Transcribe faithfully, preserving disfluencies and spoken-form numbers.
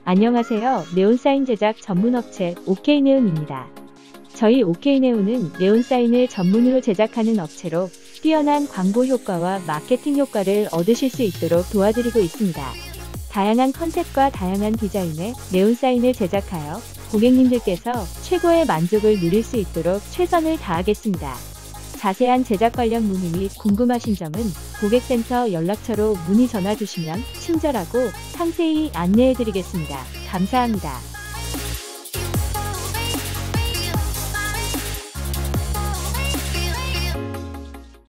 안녕하세요. 네온사인 제작 전문업체 오케이네온입니다. 저희 오케이네온은 네온사인을 전문으로 제작하는 업체로 뛰어난 광고 효과와 마케팅 효과를 얻으실 수 있도록 도와드리고 있습니다. 다양한 컨셉과 다양한 디자인의 네온사인을 제작하여 고객님들께서 최고의 만족을 누릴 수 있도록 최선을 다하겠습니다. 자세한 제작 관련 문의 및 궁금하신 점은 고객센터 연락처로 문의 전화 주시면 친절하고 상세히 안내해 드리겠습니다. 감사합니다.